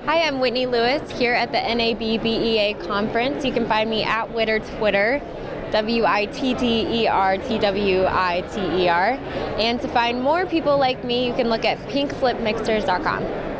Hi, I'm Whitney Lewis here at the NAB BEA conference. You can find me at Twitter, WITTERTWITTER. And to find more people like me, you can look at PinkSlipMixers.com.